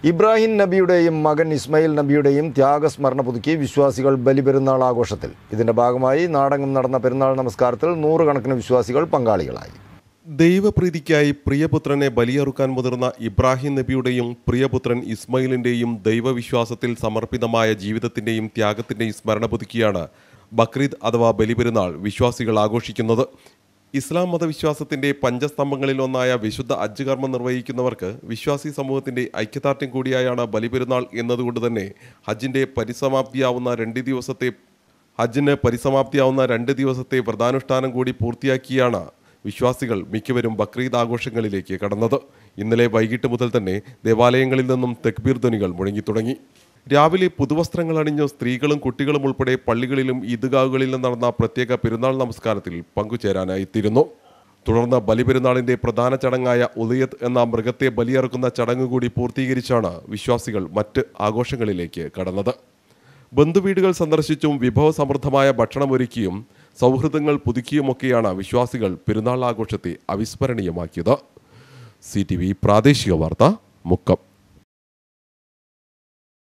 ഇബ്രാഹിം നബിയുടെയും മകൻ ഇസ്മായിൽ നബിയുടെയും ത്യാഗസ്മരണ പുതുക്കി വിശ്വാസികൾ ബലിപെരുന്നാൾ ആഘോഷത്തിൽ. ഇതിന്റെ ഭാഗമായി നാടെങ്ങും നടന്ന പെരുന്നാൾ നമസ്കാരത്തിൽ നൂറുകണക്കിന് വിശ്വാസികൾ പങ്കാളികളായി. ദൈവപ്രീതിക്കായി പ്രിയപുത്രനെ ബലിയറുക്കാൻ മുതിർന്ന ഇബ്രാഹിം നബിയുടെയും പ്രിയപുത്രൻ ഇസ്മായിലിൻ്റെയും ദൈവവിശ്വാസത്തിൽ സമർപ്പിതമായ ജീവിതത്തിൻ്റെയും ത്യാഗത്തിൻ്റെയും സ്മരണ പുതുക്കിയാണ് ബക്രീദ് അഥവാ ബലിപെരുന്നാൾ വിശ്വാസികൾ ആഘോഷിക്കുന്നത്. ഇസ്ലാം മതവിശ്വാസത്തിൻ്റെ പഞ്ചസ്തംഭങ്ങളിൽ ഒന്നായ വിശുദ്ധ ഹജ്ജ് കർമ്മം നിർവഹിക്കുന്നവർക്ക് വിശ്വാസി സമൂഹത്തിൻ്റെ ഐക്യദാർഢ്യം കൂടിയായാണ് ബലിപെരുന്നാൾ എന്നതുകൊണ്ട് തന്നെ ഹജ്ജിന് പരിസമാപ്തിയാവുന്ന രണ്ട് ദിവസത്തെ വ്രതാനുഷ്ഠാനം കൂടി പൂർത്തിയാക്കിയാണ് വിശ്വാസികൾ മിക്കവരും ബക്രീദ് ആഘോഷങ്ങളിലേക്ക് കടന്നത്. ഇന്നലെ വൈകിട്ട് മുതൽ തന്നെ ദേവാലയങ്ങളിൽ നിന്നും തക്ബീർ ധ്വനികൾ മുഴങ്ങിത്തുടങ്ങി. രാവിലെ പുതുവസ്ത്രങ്ങൾ അണിഞ്ഞ സ്ത്രീകളും കുട്ടികളും ഉൾപ്പെടെ പള്ളികളിലും ഈദ്ഗാഹുകളിലും നടന്ന പ്രത്യേക പെരുന്നാൾ നമസ്കാരത്തിൽ പങ്കുചേരാനായിത്തീരുന്നു. തുടർന്ന് ബലിപെരുന്നാളിൻ്റെ പ്രധാന ചടങ്ങായ ഉദയത്ത് എന്ന മൃഗത്തെ ബലിയിറക്കുന്ന ചടങ്ങ് കൂടി പൂർത്തീകരിച്ചാണ് വിശ്വാസികൾ മറ്റ് ആഘോഷങ്ങളിലേക്ക് കടന്നത്. ബന്ധുവീടുകൾ സന്ദർശിച്ചും വിഭവസമൃദ്ധമായ ഭക്ഷണമൊരുക്കിയും സൗഹൃദങ്ങൾ പുതുക്കിയുമൊക്കെയാണ് വിശ്വാസികൾ പെരുന്നാൾ ആഘോഷത്തെ അവിസ്മരണീയമാക്കിയത്. CTV പ്രാദേശിക വാർത്ത, മുക്കം.